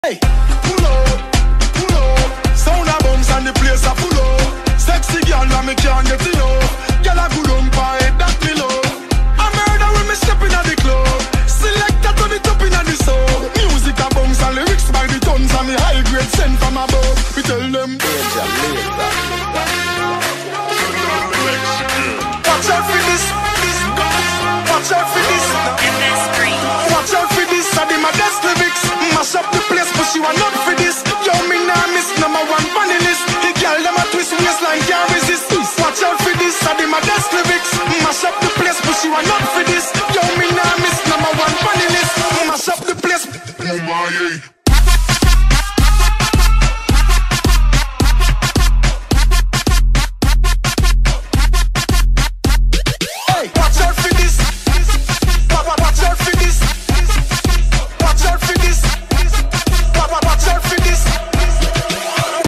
Hey, pull up, sound a bombs and the place a full up. Sexy girl, now me can't get you. Girl a good umpire.